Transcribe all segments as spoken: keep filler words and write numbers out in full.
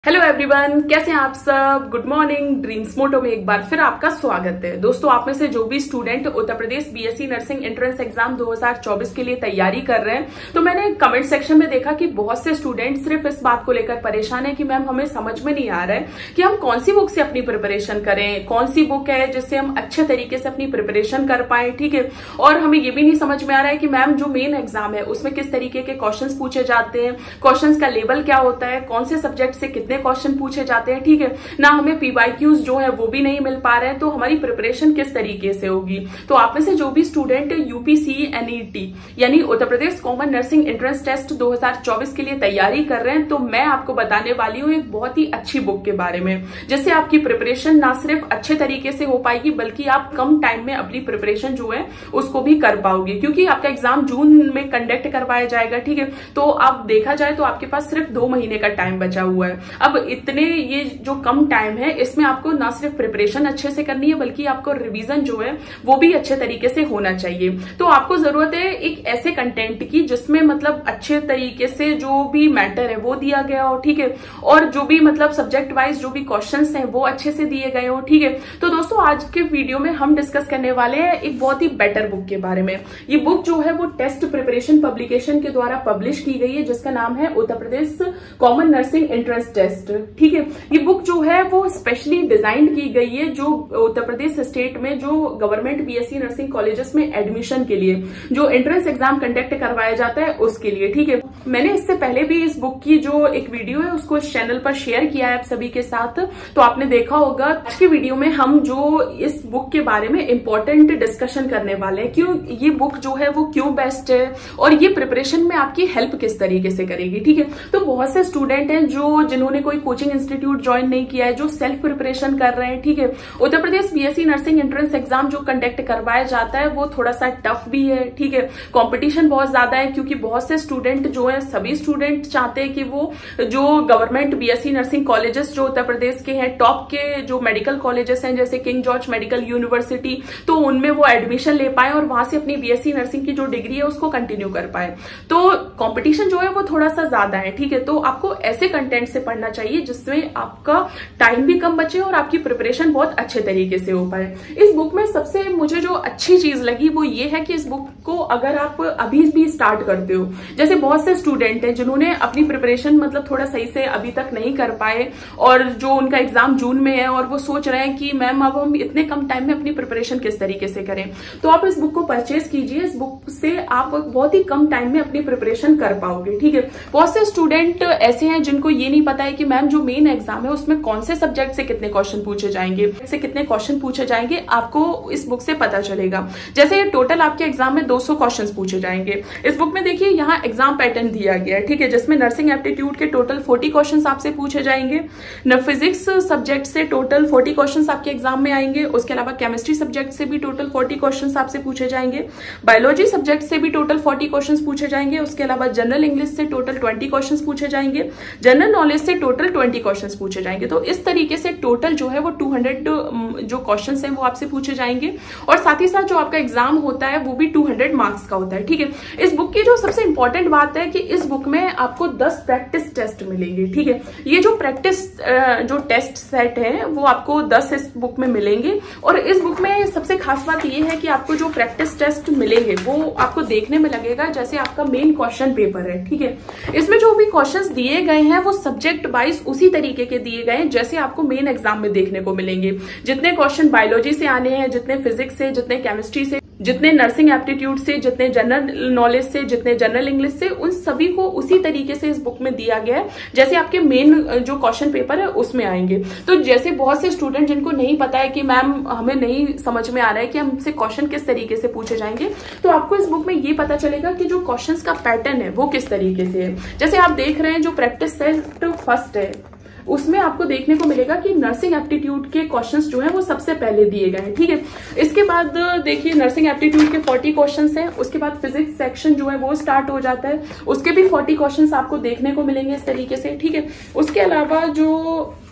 Hello everyone, कैसे हैं आप सब। Good morning. ड्रीम्स मोटो में एक बार फिर आपका स्वागत है। दोस्तों, आप में से जो भी student Uttar Pradesh BSc nursing entrance exam दो हज़ार चौबीस के लिए तैयारी कर रहे हैं, तो मैंने कमेंट सेक्शन में देखा कि बहुत से स्टूडेंट सिर्फ इस बात को लेकर परेशान है कि मैम हमें समझ में नहीं आ रहा है कि हम कौन सी बुक से अपनी प्रिपरेशन करें, कौन सी बुक है जिससे हम अच्छे तरीके से अपनी प्रिपरेशन कर पाए। ठीक है, और हमें ये भी नहीं समझ में आ रहा है कि मैम जो मेन एग्जाम है उसमें किस तरीके के क्वेश्चन पूछे जाते हैं, क्वेश्चन का लेवल क्या होता है, कौन से सब्जेक्ट से कितने क्वेश्चन पूछे जाते हैं। ठीक है ना, हमें पीवाईक्यूज जो है वो भी नहीं मिल पा रहे हैं, तो हमारी प्रिपरेशन किस तरीके से होगी। तो आप में से जो भी स्टूडेंट यूपीसी एनईटी यानी Uttar Pradesh common nursing entrance test दो हज़ार चौबीस के लिए तैयारी कर रहे हैं, तो मैं आपको बताने वाली हूँ एक बहुत ही अच्छी बुक के बारे में, जिससे आपकी प्रिपरेशन ना सिर्फ अच्छे तरीके से हो पाएगी बल्कि आप कम टाइम में अपनी प्रिपरेशन जो है उसको भी कर पाओगे, क्योंकि आपका एग्जाम जून में कंडक्ट करवाया जाएगा। ठीक है, तो आप देखा जाए तो आपके पास सिर्फ दो महीने का टाइम बचा हुआ है। अब इतने ये जो कम टाइम है इसमें आपको ना सिर्फ प्रिपरेशन अच्छे से करनी है बल्कि आपको रिवीजन जो है वो भी अच्छे तरीके से होना चाहिए। तो आपको जरूरत है एक ऐसे कंटेंट की जिसमें मतलब अच्छे तरीके से जो भी मैटर है वो दिया गया हो। ठीक है, और जो भी मतलब सब्जेक्ट वाइज जो भी क्वेश्चंस हैं वो अच्छे से दिए गए हो। ठीक है, तो दोस्तों आज के वीडियो में हम डिस्कस करने वाले हैं एक बहुत ही बेटर बुक के बारे में। ये बुक जो है वो टेस्ट प्रिपरेशन पब्लिकेशन के द्वारा पब्लिश की गई है, जिसका नाम है Uttar Pradesh common nursing entrance test. ठीक है, ये बुक जो है वो स्पेशली डिजाइन की गई है जो उत्तर प्रदेश स्टेट में जो गवर्नमेंट बीएससी नर्सिंग कॉलेजेस में एडमिशन के लिए जो एंट्रेंस एग्जाम कंडक्ट करवाया जाता है उसके लिए। ठीक है, मैंने इससे पहले भी इस बुक की जो एक वीडियो है उसको इस चैनल पर शेयर किया है आप सभी के साथ, तो आपने देखा होगा। आज की वीडियो में हम जो इस बुक के बारे में इंपॉर्टेंट डिस्कशन करने वाले हैं, क्यों ये बुक जो है वो क्यों बेस्ट है और ये प्रिपरेशन में आपकी हेल्प किस तरीके से करेगी। ठीक है, तो बहुत से स्टूडेंट हैं जो जिन्होंने कोई कोचिंग इंस्टीट्यूट ज्वाइन नहीं किया है, जो सेल्फ प्रिपरेशन कर रहे हैं। ठीक है, Uttar Pradesh BSc nursing entrance exam जो कंडक्ट करवाया जाता है वो थोड़ा सा टफ भी है। ठीक है, कंपटीशन बहुत ज्यादा है, क्योंकि बहुत से स्टूडेंट जो है सभी स्टूडेंट चाहते हैं कि वो जो गवर्नमेंट बीएससी नर्सिंग कॉलेजेस जो उत्तर प्रदेश के हैं, टॉप के जो मेडिकल कॉलेजेस हैं जैसे किंग जॉर्ज मेडिकल यूनिवर्सिटी, तो उनमें वो एडमिशन ले पाए और वहां से अपनी बीएससी नर्सिंग की जो डिग्री है उसको कंटिन्यू कर पाए। तो कंपटीशन जो है वो थोड़ा सा ज्यादा है। ठीक है, तो आपको ऐसे कंटेंट से पढ़ना चाहिए जिसमें आपका टाइम भी कम बचे और आपकी प्रिपरेशन बहुत अच्छे तरीके से हो पाए। इस बुक में सबसे मुझे जो अच्छी चीज लगी वो ये है कि इस बुक को अगर आप अभी भी स्टार्ट करते हो, जैसे बहुत से स्टूडेंट हैं जिन्होंने अपनी प्रिपरेशन मतलब थोड़ा सही से अभी तक नहीं कर पाए और जो उनका एग्जाम जून में है और वो सोच रहे हैं कि मैम अब हम इतने कम टाइम में अपनी प्रिपरेशन किस तरीके से करें, तो आप इस बुक को परचेज कीजिए। इस बुक से आप बहुत ही कम टाइम में अपनी प्रिपरेशन कर पाओगे। ठीक है, बहुत से स्टूडेंट ऐसे हैं जिनको ये नहीं पता है कि मैम जो मेन एग्जाम है उसमें कौन से सब्जेक्ट से कितने क्वेश्चन पूछे जाएंगे से कितने क्वेश्चन पूछे जाएंगे, आपको इस बुक से पता चलेगा। जैसे टोटल आपके एग्जाम में दो सौ क्वेश्चंस पूछे जाएंगे। इस बुक में देखिए यहाँ एग्जाम पैटर्न दिया गया है। ठीक है, जिसमें नर्सिंग एप्टीट्यूड के टोटल चालीस क्वेश्चंस आपसे पूछे जाएंगे, न फिजिक्स सब्जेक्ट से टोटल चालीस क्वेश्चंस आपके एग्जाम में आएंगे। उसके अलावा केमिस्ट्री सब्जेक्ट से भी टोटल चालीस क्वेश्चंस आपसे पूछे जाएंगे, बायोलॉजी सब्जेक्ट से भी टोटल चालीस क्वेश्चंस पूछे जाएंगे। उसके अलावा जनरल इंग्लिश से टोटल बीस क्वेश्चंस पूछे जाएंगे, जनरल नॉलेज से टोटल बीस क्वेश्चंस पूछे जाएंगे। तो इस तरीके से टोटल जो है वो दो सौ जो क्वेश्चंस हैं वो आपसे पूछे जाएंगे, और साथ ही साथ जो आपका एग्जाम होता है वो भी दो सौ मार्क्स का होता है। ठीक है, इस बुक की जो सबसे इंपॉर्टेंट बात है कि इस बुक में आपको दस प्रैक्टिस टेस्ट मिलेंगे। ठीक है, ये जो प्रैक्टिस जो टेस्ट सेट है वो आपको दस इस बुक में मिलेंगे, और इस बुक में सबसे खास बात ये है कि आपको जो प्रैक्टिस टेस्ट मिलेंगे वो आपको देखने में लगेगा जैसे आपका मेन क्वेश्चन पेपर है। ठीक है, इसमें जो भी क्वेश्चंस दिए गए हैं वो सब्जेक्ट वाइज उसी तरीके के दिए गए हैं जैसे आपको मेन एग्जाम में देखने को मिलेंगे। जितने क्वेश्चन बायोलॉजी से आने हैं, जितने फिजिक्स से, जितने केमिस्ट्री से, जितने नर्सिंग एप्टीट्यूड से, जितने जनरल नॉलेज से, जितने जनरल इंग्लिश से, उन सभी को उसी तरीके से इस बुक में दिया गया है जैसे आपके मेन जो क्वेश्चन पेपर है उसमें आएंगे। तो जैसे बहुत से स्टूडेंट जिनको नहीं पता है कि मैम हमें नहीं समझ में आ रहा है कि हमसे क्वेश्चन किस तरीके से पूछे जाएंगे, तो आपको इस बुक में ये पता चलेगा कि जो क्वेश्चन का पैटर्न है वो किस तरीके से है। जैसे आप देख रहे हैं जो प्रैक्टिस सेट फर्स्ट है उसमें आपको देखने को मिलेगा कि नर्सिंग एप्टीट्यूड के क्वेश्चंस जो हैं वो सबसे पहले दिए गए हैं। ठीक है, इसके बाद देखिए नर्सिंग एप्टीट्यूड के चालीस क्वेश्चंस हैं। उसके बाद फिजिक्स सेक्शन जो है वो स्टार्ट हो जाता है, उसके भी चालीस क्वेश्चंस आपको देखने को मिलेंगे इस तरीके से। ठीक है, उसके अलावा जो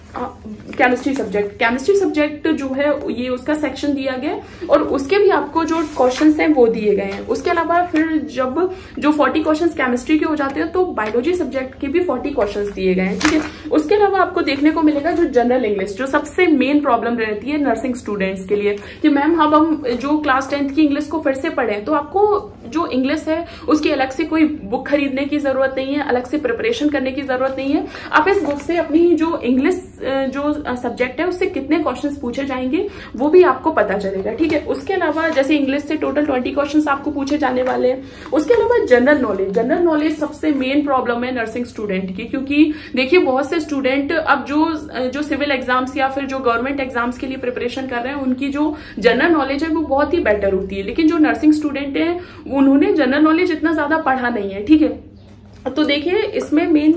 केमिस्ट्री सब्जेक्ट केमिस्ट्री सब्जेक्ट जो है ये उसका सेक्शन दिया गया और उसके भी आपको जो क्वेश्चंस हैं वो दिए गए हैं। उसके अलावा फिर जब जो चालीस क्वेश्चंस केमिस्ट्री के हो जाते हैं तो बायोलॉजी सब्जेक्ट के भी चालीस क्वेश्चंस दिए गए हैं, ठीक है। उसके अलावा आपको देखने को मिलेगा जो जनरल इंग्लिश, जो सबसे मेन प्रॉब्लम रहती है नर्सिंग स्टूडेंट्स के लिए कि मैम अब हम जो क्लास टेंथ की इंग्लिश को फिर से पढ़ें तो आपको जो इंग्लिश है उसकी अलग से कोई बुक खरीदने की जरूरत नहीं है, अलग से प्रिपरेशन करने की जरूरत नहीं है। आप इस बुक से अपनी जो इंग्लिश जो सब्जेक्ट है उससे कितने क्वेश्चंस पूछे जाएंगे वो भी आपको पता चलेगा, ठीक है। उसके अलावा जैसे इंग्लिश से टोटल बीस क्वेश्चंस आपको पूछे जाने वाले हैं। उसके अलावा जनरल नॉलेज जनरल नॉलेज सबसे मेन प्रॉब्लम है नर्सिंग स्टूडेंट की, क्योंकि देखिए बहुत से स्टूडेंट अब जो जो सिविल एग्जाम्स या फिर जो गवर्नमेंट एग्जाम्स के लिए प्रिपरेशन कर रहे हैं उनकी जो जनरल नॉलेज है वो बहुत ही बेटर होती है, लेकिन जो नर्सिंग स्टूडेंट है उन्होंने जनरल नॉलेज इतना ज्यादा पढ़ा नहीं है, ठीक है। तो देखिए इसमें मेन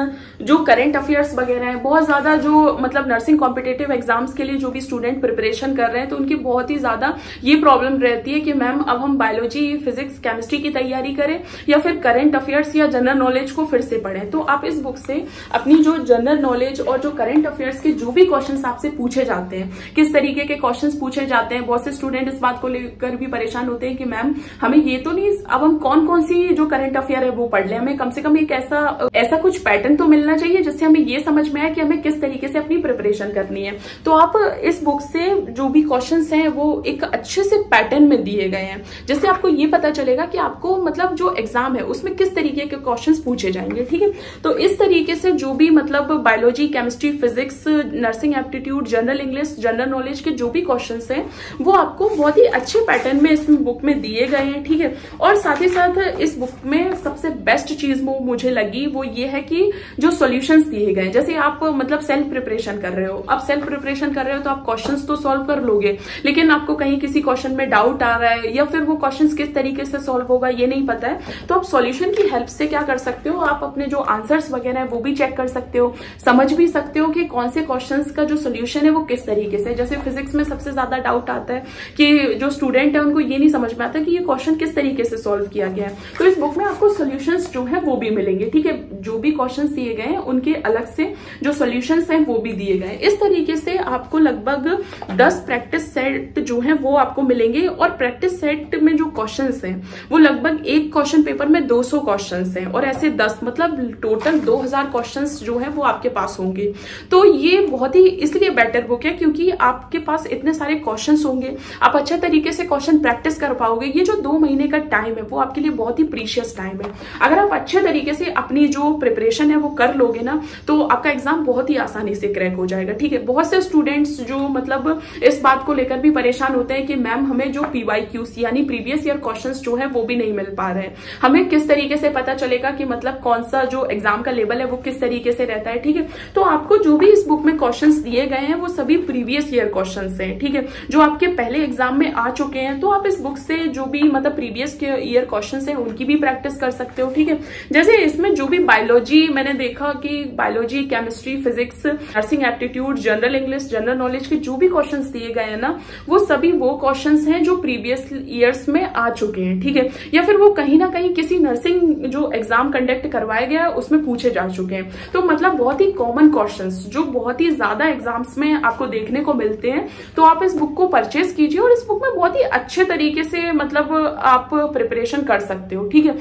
जो करंट अफेयर्स वगैरह है बहुत ज्यादा, जो मतलब नर्सिंग कॉम्पिटेटिव एग्जाम्स के लिए जो भी स्टूडेंट प्रिपरेशन कर रहे हैं तो उनकी बहुत ही ज्यादा ये प्रॉब्लम रहती है कि मैम अब हम बायोलॉजी फिजिक्स केमिस्ट्री की तैयारी करें या फिर करंट अफेयर्स या जनरल नॉलेज को फिर से पढ़ें। तो आप इस बुक से अपनी जो जनरल नॉलेज और जो करंट अफेयर्स के जो भी क्वेश्चन आपसे पूछे जाते हैं, किस तरीके के क्वेश्चन पूछे जाते हैं, बहुत से स्टूडेंट इस बात को लेकर भी परेशान होते हैं कि मैम हमें ये तो नहीं, अब हम कौन कौन सी जो करंट अफेयर है वो पढ़ लें, हमें कम से कम एक ऐसा ऐसा कुछ पैटर्न तो मिलना चाहिए जिससे हमें ये समझ में आए कि हमें किस तरीके से अपनी प्रिपरेशन करनी है। तो आप इस बुक से जो भी क्वेश्चंस हैं वो एक अच्छे से पैटर्न में दिए गए हैं, जिससे आपको ये पता चलेगा कि आपको मतलब जो एग्जाम है उसमें किस तरीके के क्वेश्चंस पूछे जाएंगे, ठीक है। तो इस तरीके से जो भी मतलब biology chemistry physics nursing aptitude general English general knowledge के जो भी क्वेश्चन हैं वो आपको बहुत ही अच्छे पैटर्न में इस बुक में दिए गए हैं, ठीक है। और साथ ही साथ इस बुक में सबसे बेस्ट चीज वो मुझे लगी वो ये है कि जो सॉल्यूशंस दिए गए, जैसे आप मतलब सेल्फ प्रिपरेशन कर रहे हो, आप सेल्फ प्रिपरेशन कर रहे हो तो आप क्वेश्चंस तो सॉल्व कर लोगे, लेकिन आपको कहीं किसी क्वेश्चन में डाउट आ रहा है या फिर वो क्वेश्चंस किस तरीके से सॉल्व होगा ये नहीं पता है, तो आप सॉल्यूशन की हेल्प से क्या कर सकते हो, आप अपने जो आंसर्स वगैरह है वो भी चेक कर सकते हो, समझ भी सकते हो कि कौन से क्वेश्चंस का जो सोल्यूशन है वो किस तरीके से। जैसे फिजिक्स में सबसे ज्यादा डाउट आता है कि जो स्टूडेंट है उनको ये नहीं समझ में आता कि ये क्वेश्चन किस तरीके से सॉल्व किया गया है, तो इस बुक में आपको सोल्यूशंस जो है वो भी मिलेंगे, ठीक है। जो भी क्वेश्चंस दिए गए हैं उनके अलग से जो सॉल्यूशंस हैं वो भी दिए गए हैं। इस तरीके से आपको लगभग दस प्रैक्टिस सेट जो है वो आपको मिलेंगे और प्रैक्टिस सेट में जो क्वेश्चंस हैं वो लगभग एक क्वेश्चन पेपर में दो सौ क्वेश्चंस हैं और ऐसे दस मतलब टोटल दो हज़ार क्वेश्चंस जो है वो आपके पास होंगे। तो ये बहुत ही इसलिए बेटर बुक है क्योंकि आपके पास इतने सारे क्वेश्चंस होंगे, आप अच्छे तरीके से क्वेश्चन प्रैक्टिस कर पाओगे। ये जो दो महीने का टाइम है वो आपके लिए बहुत ही प्रीशियस टाइम है। अगर आप अच्छे तरीके से अपनी जो प्रिपरेशन है वो कर लोगे ना तो आपका एग्जाम बहुत ही आसानी से क्रैक हो जाएगा, ठीक है। बहुत से स्टूडेंट्स जो मतलब इस बात को लेकर भी परेशान होते हैं कि मैम हमें जो पीवाईक्यूज यानी प्रीवियस ईयर क्वेश्चंस जो है वो भी नहीं मिल पा रहे हैं, हमें किस तरीके से पता चलेगा कि मतलब कौन सा जो एग्जाम का लेवल है वो किस तरीके से रहता है, ठीक है। तो आपको जो भी इस बुक में क्वेश्चंस दिए गए हैं वो सभी प्रीवियस ईयर क्वेश्चंस हैं, ठीक है, जो आपके पहले एग्जाम में आ चुके हैं। तो आप इस बुक से जो भी मतलब प्रीवियस ईयर क्वेश्चंस हैं उनकी भी प्रैक्टिस कर सकते हो, ठीक है। जैसे इसमें जो भी बायोलॉजी मैंने देखा कि biology chemistry physics nursing aptitude general English general knowledge के जो भी क्वेश्चंस दिए गए हैं ना वो सभी वो क्वेश्चंस हैं जो प्रीवियस ईयर्स में आ चुके हैं, ठीक है, या फिर वो कहीं ना कहीं किसी नर्सिंग जो एग्जाम कंडक्ट करवाया गया है उसमें पूछे जा चुके हैं। तो मतलब बहुत ही कॉमन क्वेश्चंस जो बहुत ही ज्यादा एग्जाम्स में आपको देखने को मिलते हैं। तो आप इस बुक को परचेज कीजिए और इस बुक में बहुत ही अच्छे तरीके से मतलब आप प्रिपरेशन कर सकते हो, ठीक है।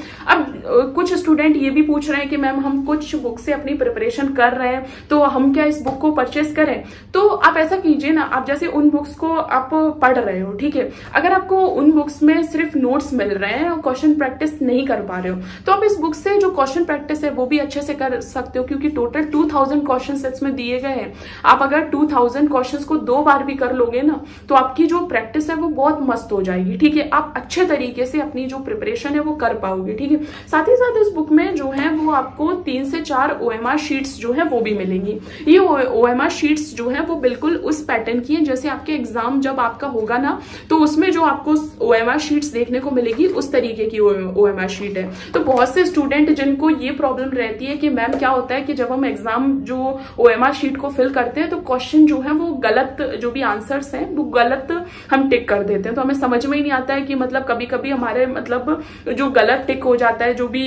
अब कुछ स्टूडेंट ये भी पूछ रहे हैं कि मैम हम कुछ बुक से अपनी प्रिपरेशन कर रहे हैं तो हम क्या इस बुक को परचेज करें। तो आप ऐसा कीजिए ना, आप जैसे उन बुक्स को आप पढ़ रहे हो, ठीक है, अगर आपको उन बुक्स में सिर्फ नोट्स मिल रहे हैं और क्वेश्चन प्रैक्टिस नहीं कर पा रहे हो तो आप इस बुक से जो क्वेश्चन प्रैक्टिस है वो भी अच्छे से कर सकते हो, क्योंकि टोटल टू थाउजेंड क्वेश्चन इसमें दिए गए हैं। आप अगर टू थाउजेंड क्वेश्चन को दो बार भी कर लोगे ना तो आपकी जो प्रैक्टिस है वो बहुत मस्त हो जाएगी, ठीक है। आप अच्छे तरीके से अपनी जो प्रिपरेशन है वो कर पाओगे, ठीक है। साथ ही साथ इस बुक में जो है वो आपको तीन से चार ओएमआर शीट्स जो है वो भी मिलेंगी। ये ओएमआर शीट्स जो है वो बिल्कुल उस पैटर्न की है जैसे आपके एग्जाम जब आपका होगा ना तो उसमें जो आपको ओएमआर शीट्स देखने को मिलेगी उस तरीके की ओएमआर शीट है। तो बहुत से स्टूडेंट जिनको ये प्रॉब्लम रहती है कि मैम क्या होता है कि जब हम एग्जाम जो ओएमआर शीट को फिल करते हैं तो क्वेश्चन जो है वो गलत, जो भी आंसर्स हैं वो गलत हम टिक कर देते हैं, तो हमें समझ में ही नहीं आता है कि मतलब कभी कभी हमारे मतलब जो गलत टिक हो जाता है, जो भी मतलब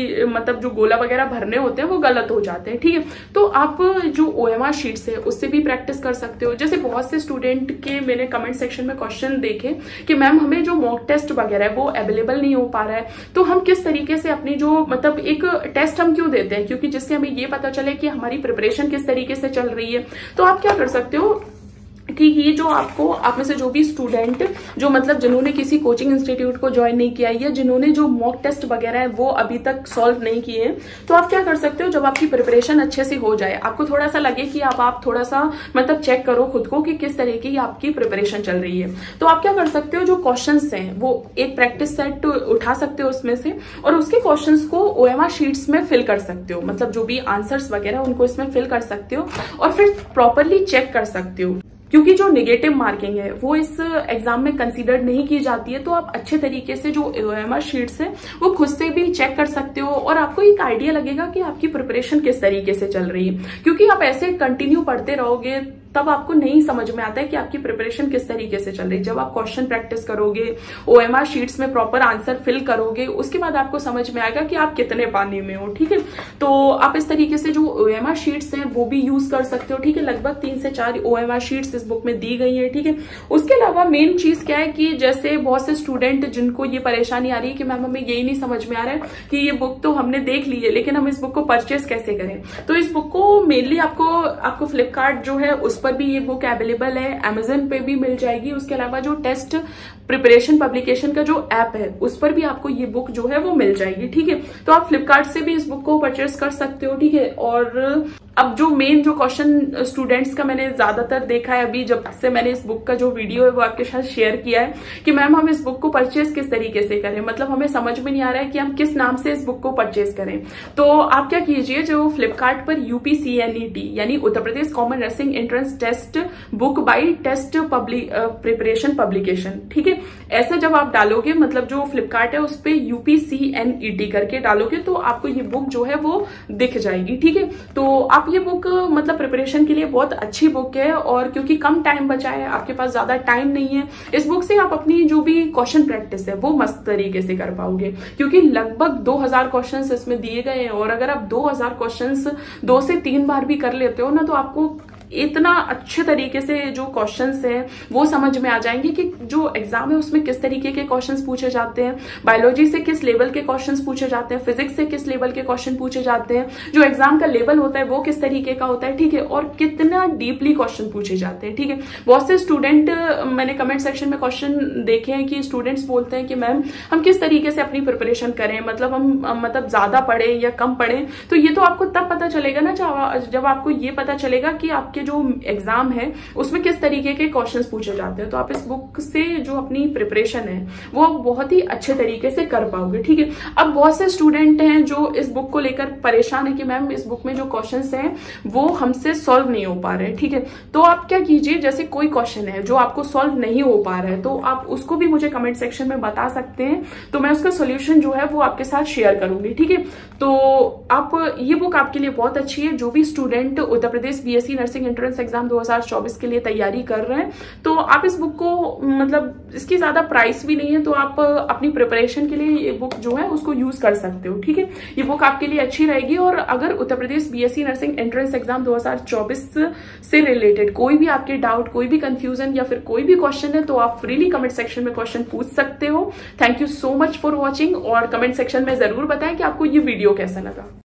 मतलब जो गोला वगैरह भरने होते हैं वो गलत हो जाते हैं, ठीक है। तो आप जो ओएमआर शीट्स है उससे भी प्रैक्टिस कर सकते हो। जैसे बहुत से स्टूडेंट के मैंने कमेंट सेक्शन में क्वेश्चन देखे कि मैम हमें जो मॉक टेस्ट वगैरह है वो अवेलेबल नहीं हो पा रहा है, तो हम किस तरीके से अपनी जो मतलब एक टेस्ट हम क्यों देते हैं, क्योंकि जिससे हमें ये पता चले कि हमारी प्रिपरेशन किस तरीके से चल रही है। तो आप क्या कर सकते हो कि ये जो आपको आप में से जो भी स्टूडेंट जो मतलब जिन्होंने किसी कोचिंग इंस्टीट्यूट को ज्वाइन नहीं किया या जिन्होंने जो मॉक टेस्ट वगैरह है वो अभी तक सॉल्व नहीं किए, तो आप क्या कर सकते हो, जब आपकी प्रिपरेशन अच्छे से हो जाए, आपको थोड़ा सा लगे कि आप आप थोड़ा सा मतलब चेक करो खुद को कि किस तरीके की आपकी प्रिपरेशन चल रही है, तो आप क्या कर सकते हो, जो क्वेश्चंस हैं वो एक प्रैक्टिस सेट उठा सकते हो उसमें से और उसके क्वेश्चंस को ओएमआर शीट्स में फिल कर सकते हो, मतलब जो भी आंसर्स वगैरह उनको इसमें फिल कर सकते हो और फिर प्रॉपरली चेक कर सकते हो। क्योंकि जो नेगेटिव मार्किंग है वो इस एग्जाम में कंसीडर नहीं की जाती है, तो आप अच्छे तरीके से जो ओएमआर शीट्स है वो खुद से भी चेक कर सकते हो और आपको एक आइडिया लगेगा कि आपकी प्रिपरेशन किस तरीके से चल रही है। क्योंकि आप ऐसे कंटिन्यू पढ़ते रहोगे तब आपको नहीं समझ में आता है कि आपकी प्रिपरेशन किस तरीके से चल रही है। जब आप क्वेश्चन प्रैक्टिस करोगे, ओएमआर शीट्स में प्रॉपर आंसर फिल करोगे, उसके बाद आपको समझ में आएगा कि आप कितने पानी में हो, ठीक है। तो आप इस तरीके से जो ओएमआर शीट्स हैं वो भी यूज कर सकते हो, ठीक है। लगभग तीन से चार ओएमआर शीट्स इस बुक में दी गई है, ठीक है। उसके अलावा मेन चीज क्या है कि जैसे बहुत से स्टूडेंट जिनको ये परेशानी आ रही है कि मैम हमें यही नहीं समझ में आ रहा है कि ये बुक तो हमने देख ली है लेकिन हम इस बुक को परचेस कैसे करें, तो इस बुक को मेनली आपको आपको फ्लिपकार्ट जो है उस पर भी ये बुक अवेलेबल है, अमेजन पे भी मिल जाएगी। उसके अलावा जो टेस्ट प्रिपरेशन पब्लिकेशन का जो ऐप है उस पर भी आपको ये बुक जो है वो मिल जाएगी, ठीक है। तो आप फ्लिपकार्ट से भी इस बुक को परचेस कर सकते हो, ठीक है। और अब जो मेन जो क्वेश्चन स्टूडेंट्स का मैंने ज्यादातर देखा है अभी जब से मैंने इस बुक का जो वीडियो है वो आपके साथ शेयर किया है कि मैम हम इस बुक को परचेस किस तरीके से करें, मतलब हमें समझ में नहीं आ रहा है कि हम किस नाम से इस बुक को परचेस करें। तो आप क्या कीजिए, जो फ्लिपकार्ट पर यूपीसीएनईटी यानी Uttar Pradesh common nursing entrance test book by test public preparation publication, ठीक है, ऐसे जब आप डालोगे, मतलब जो फ्लिपकार्ट है उस पर यूपीसीएनईटी करके डालोगे तो आपको ये बुक जो है वो दिख जाएगी, ठीक है। तो आप ये बुक मतलब प्रिपरेशन के लिए बहुत अच्छी बुक है और क्योंकि कम टाइम बचा है, आपके पास ज्यादा टाइम नहीं है, इस बुक से आप अपनी जो भी क्वेश्चन प्रैक्टिस है वो मस्त तरीके से कर पाओगे। क्योंकि लगभग दो हज़ार क्वेश्चंस इसमें दिए गए हैं और अगर आप दो हज़ार क्वेश्चंस दो से तीन बार भी कर लेते हो ना तो आपको इतना अच्छे तरीके से जो क्वेश्चंस हैं वो समझ में आ जाएंगे कि जो एग्जाम है उसमें किस तरीके के क्वेश्चंस पूछे जाते हैं, बायोलॉजी से किस लेवल के क्वेश्चंस पूछे जाते हैं, फिजिक्स से किस लेवल के क्वेश्चन पूछे जाते हैं, जो एग्जाम का लेवल होता है वो किस तरीके का होता है, ठीक है, और कितना डीपली क्वेश्चन पूछे जाते हैं, ठीक है। बहुत से स्टूडेंट मैंने कमेंट सेक्शन में क्वेश्चन देखे हैं कि स्टूडेंट्स बोलते हैं कि मैम हम किस तरीके से अपनी प्रिपरेशन करें, मतलब हम मतलब ज्यादा पढ़े या कम पढ़े। तो ये तो आपको तब पता चलेगा ना जब आपको ये पता चलेगा कि आपके जो एग्जाम है उसमें किस तरीके के क्वेश्चंस पूछे जाते हैं। तो आप इस बुक से जो अपनी प्रिपरेशन है वो बहुत ही अच्छे तरीके से कर पाओगे, ठीक है। अब बहुत से स्टूडेंट हैं जो इस बुक को लेकर परेशान है कि मैम इस बुक में जो क्वेश्चंस हैं वो हमसे सॉल्व नहीं हो पा रहे हैं, ठीक है। तो आप क्या कीजिए, जैसे कोई क्वेश्चन है जो आपको सॉल्व नहीं हो पा रहा है तो आप उसको भी मुझे कमेंट सेक्शन में बता सकते हैं, तो मैं उसका सोल्यूशन जो है वो आपके साथ शेयर करूंगी, ठीक है। तो आप ये बुक आपके लिए बहुत अच्छी है। जो भी student Uttar Pradesh BSc nursing entrance exam दो हज़ार चौबीस के लिए तैयारी कर रहे हैं तो आप इस बुक को, मतलब इसकी ज्यादा प्राइस भी नहीं है, तो आप अपनी प्रिपरेशन के लिए ये बुक जो है उसको यूज कर सकते हो, ठीक है। ये बुक आपके लिए अच्छी रहेगी। और अगर Uttar Pradesh BSc nursing entrance exam दो हज़ार चौबीस से रिलेटेड कोई भी आपके डाउट, कोई भी कंफ्यूजन या फिर कोई भी क्वेश्चन है तो आप फ्रीली कमेंट सेक्शन में क्वेश्चन पूछ सकते हो। Thank you so much for watching और कमेंट सेक्शन में जरूर बताएं कि आपको ये वीडियो कैसा लगा।